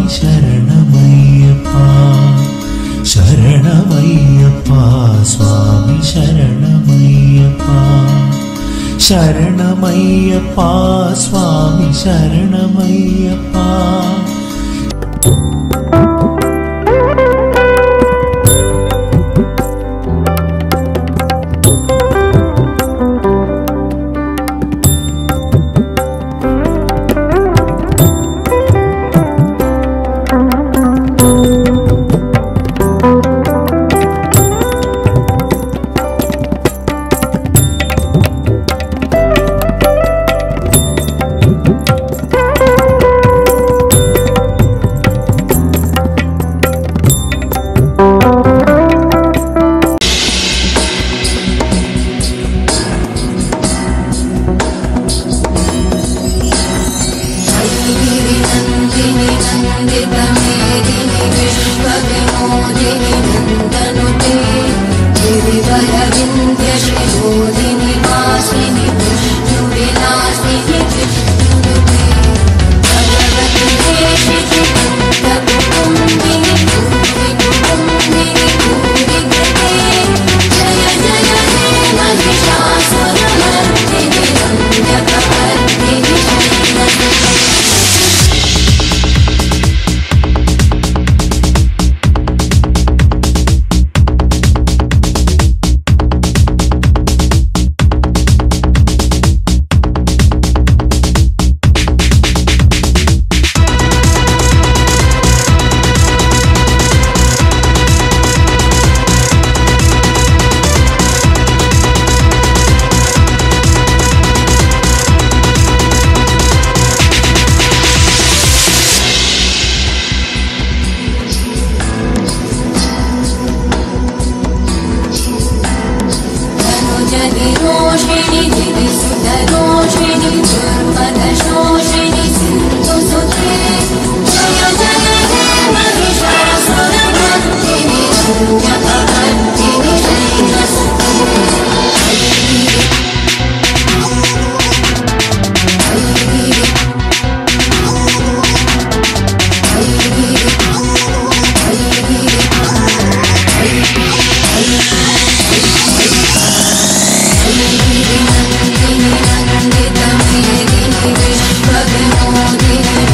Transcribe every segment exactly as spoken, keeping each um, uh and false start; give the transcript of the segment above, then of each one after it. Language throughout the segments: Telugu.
स्वामी शरणमय्यप्पा शरणमय्यप्पा स्वामी शरणमय्यप्पा शरणमय्यप्पा स्वामी शरणमय्यप्पा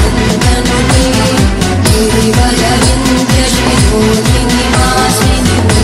गिरिवरविन्द्यश्रीयोगिनिवासिनि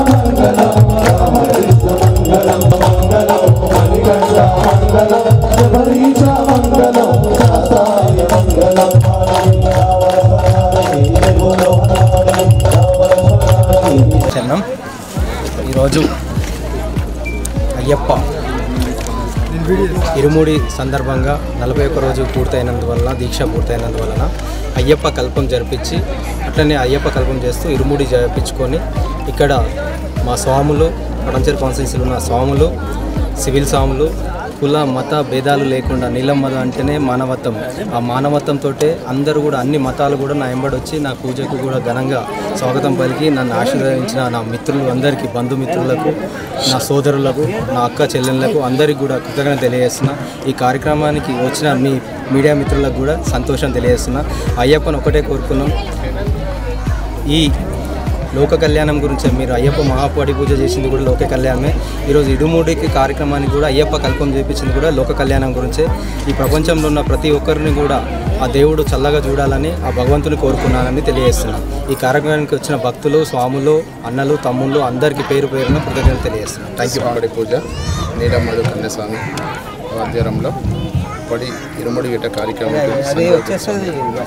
చరణం ఈరోజు అయ్యప్ప ఇరుముడి సందర్భంగా నలభై ఒక్క రోజు పూర్తయినందువలన దీక్ష పూర్తయినందువలన అయ్యప్ప కల్పం జరిపించి అట్లనే అయ్యప్ప కల్పం చేస్తూ ఇరుముడి జరిపించుకొని ఇక్కడ మా స్వాములు పడంచేరు కాన్స్టిట్యున్సీలో ఉన్న స్వాములు సివిల్ స్వాములు కుల మత భేదాలు లేకుండా నీలం మతం అంటేనే మానవత్వం. ఆ మానవత్వంతో అందరూ కూడా అన్ని మతాలు కూడా నా వెంబడి వచ్చి నా పూజకు కూడా ఘనంగా స్వాగతం పలికి నన్ను ఆశీర్వదించిన నా మిత్రులు అందరికీ, బంధుమిత్రులకు, నా సోదరులకు, నా అక్క చెల్లెళ్ళకు అందరికీ కూడా కృతజ్ఞత తెలియజేస్తున్నా. ఈ కార్యక్రమానికి వచ్చిన మీ మీడియా మిత్రులకు కూడా సంతోషం తెలియజేస్తున్నా. అయ్యప్పను ఒకటే కోరుకున్నాం, ఈ లోక కళ్యాణం గురించి మీరు అయ్యప్ప మహాపాడి పూజ చేసింది కూడా లోక కళ్యాణమే. ఈరోజు ఇడుముడికి కార్యక్రమానికి కూడా అయ్యప్ప కల్పం చేపించింది కూడా లోక కళ్యాణం గురించే. ఈ ప్రపంచంలో ఉన్న ప్రతి ఒక్కరిని కూడా ఆ దేవుడు చల్లగా చూడాలని ఆ భగవంతుని కోరుకున్నానని తెలియజేస్తున్నాను. ఈ కార్యక్రమానికి వచ్చిన భక్తులు, స్వాములు, అన్నలు, తమ్ముళ్ళు అందరికీ పేరు పేరున కృతజ్ఞతలు తెలియజేస్తున్నాను. Thank you. పాడి పూజ నీలమ్మడు కన్యాస్వామి ఆధ్వర్యంలో పడి ఇరుముడి గీట కార్యక్రమం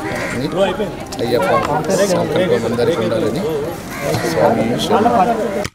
అయ్యప్ప సంకల్పం అందరికీ ఉండాలని స్వామి